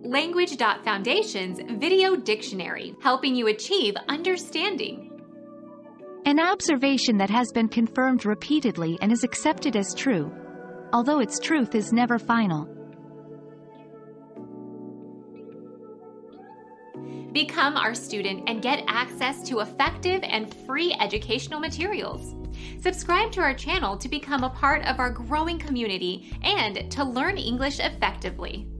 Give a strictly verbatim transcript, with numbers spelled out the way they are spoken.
Language dot Foundation's Video Dictionary, helping you achieve understanding. An observation that has been confirmed repeatedly and is accepted as true, although its truth is never final. Become our student and get access to effective and free educational materials. Subscribe to our channel to become a part of our growing community and to learn English effectively.